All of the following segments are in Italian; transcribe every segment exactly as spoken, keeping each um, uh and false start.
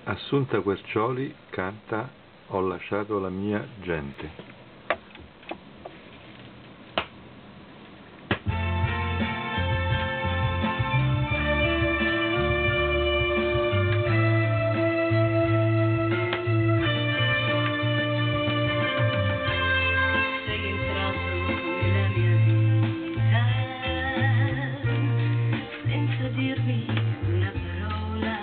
Assunta Quercioli canta "Ho lasciato la mia gente". Sei entrato nella mia vita senza dirmi una parola,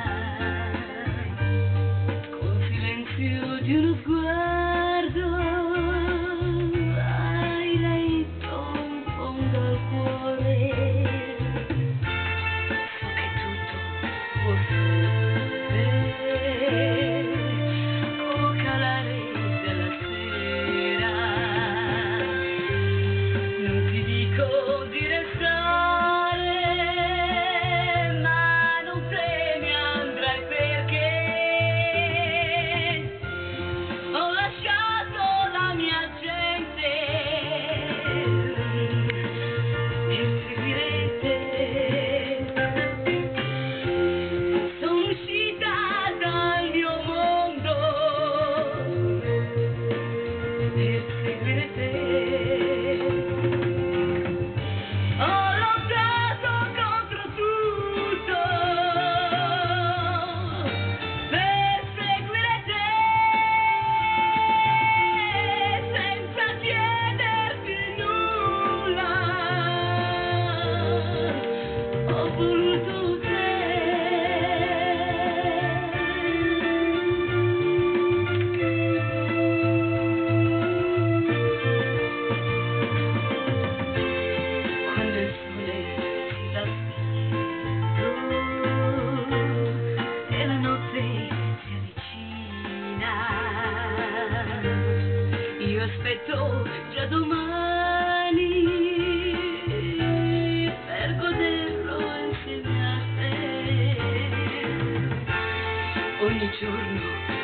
col silenzio di uno sguardo hai letto in fondo al cuore. So che tutto può essere col calare della sera. Non ti dico di restare, ma non te ne andrai perché ho lasciato la mia gente per seguire te. Sono uscita dal mio mondo per seguire te. Ho lottato contro tutto per seguire te, senza chiederti nulla. Ho voluto te. Quando il sole si va spento e la notte si avvicina, io aspetto già domani per goderlo insieme a te. Ogni giorno